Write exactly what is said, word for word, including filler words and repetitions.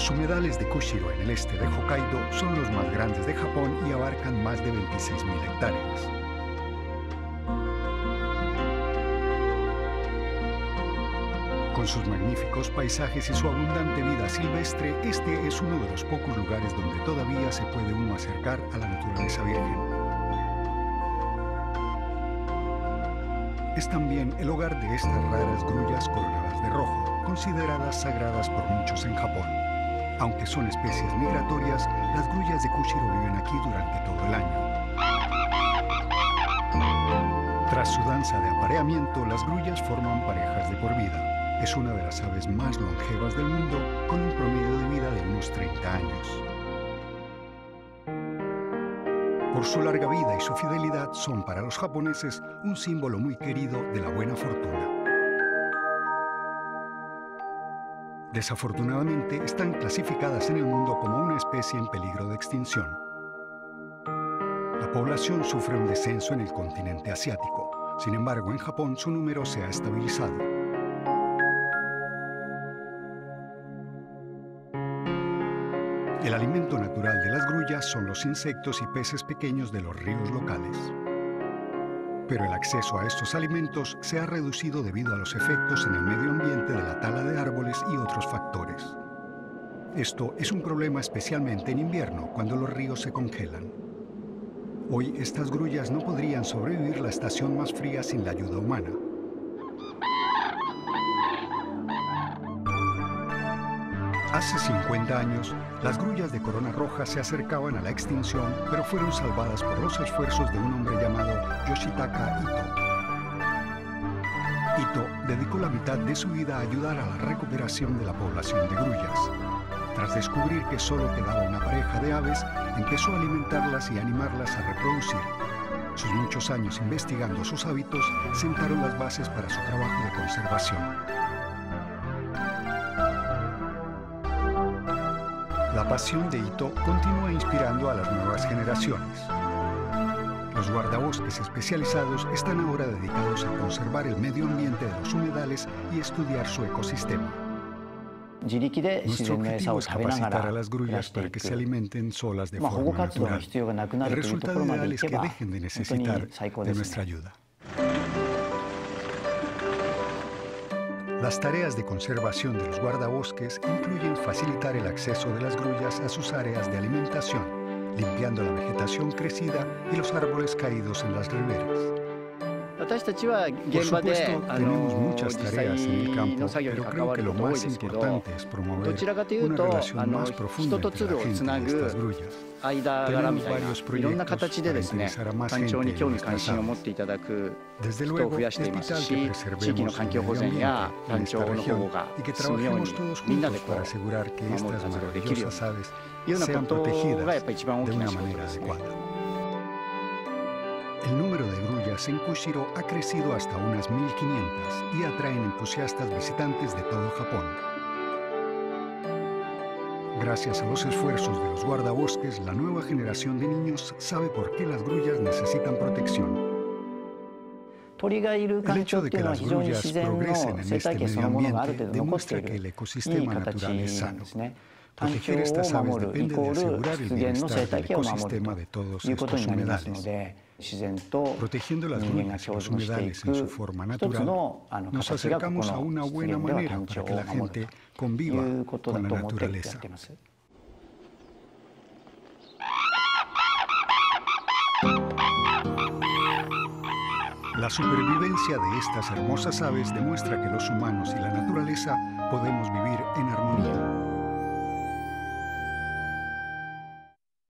Los humedales de Kushiro en el este de Hokkaido son los más grandes de Japón y abarcan más de veintiséis mil hectáreas. Con sus magníficos paisajes y su abundante vida silvestre, este es uno de los pocos lugares donde todavía se puede uno acercar a la naturaleza virgen. Es también el hogar de estas raras grullas coronadas de rojo, consideradas sagradas por muchos en Japón. Aunque son especies migratorias, las grullas de Kushiro viven aquí durante todo el año. Tras su danza de apareamiento, las grullas forman parejas de por vida. Es una de las aves más longevas del mundo, con un promedio de vida de unos treinta años. Por su larga vida y su fidelidad, son para los japoneses un símbolo muy querido de la buena fortuna. Desafortunadamente, están clasificadas en el mundo como una especie en peligro de extinción. La población sufre un descenso en el continente asiático. Sin embargo, en Japón su número se ha estabilizado. El alimento natural de las grullas son los insectos y peces pequeños de los ríos locales. Pero el acceso a estos alimentos se ha reducido debido a los efectos en el medio ambiente de la tala de árboles y otros factores. Esto es un problema especialmente en invierno, cuando los ríos se congelan. Hoy estas grullas no podrían sobrevivir la estación más fría sin la ayuda humana. Hace cincuenta años, las grullas de corona roja se acercaban a la extinción, pero fueron salvadas por los esfuerzos de un hombre llamado Yoshitaka Ito. Ito dedicó la mitad de su vida a ayudar a la recuperación de la población de grullas. Tras descubrir que solo quedaba una pareja de aves, empezó a alimentarlas y animarlas a reproducir. Sus muchos años investigando sus hábitos sentaron las bases para su trabajo de conservación. La pasión de Ito continúa inspirando a las nuevas generaciones. Los guardabosques especializados están ahora dedicados a conservar el medio ambiente de los humedales y estudiar su ecosistema. Nuestro objetivo es capacitar a las grullas para que se alimenten solas de forma natural. El resultado ideal es que dejen de necesitar de nuestra ayuda. Las tareas de conservación de los guardabosques incluyen facilitar el acceso de las grullas a sus áreas de alimentación, limpiando la vegetación crecida y los árboles caídos en las riberas. Por supuesto, tenemos muchas tareas en el campo, pero creo que lo más importante es promover una relación más profunda entre la gente y estas grullas. Tenemos varios proyectos para interesar a más gente en nuestras aves. Desde luego, es vital que preservemos el medio ambiente en esta región y que trabajemos todos juntos para asegurar que estas maravillosas aves sean protegidas de una manera adecuada. El número de grullas en Kushiro ha crecido hasta unas mil quinientas y atraen entusiastas visitantes de todo Japón. Gracias a los esfuerzos de los guardabosques, la nueva generación de niños sabe por qué las grullas necesitan protección. El hecho de que las grullas progresen en este medio ambiente demuestra que el ecosistema natural es sano. Proteger estas aves depende de asegurar el bienestar del ecosistema de todos estos humedales. Protegiendo las grullas y los humedales en su forma natural, nos acercamos a una buena manera para que la gente conviva con la naturaleza. La supervivencia de estas hermosas aves demuestra que los humanos y la naturaleza podemos vivir en armonía.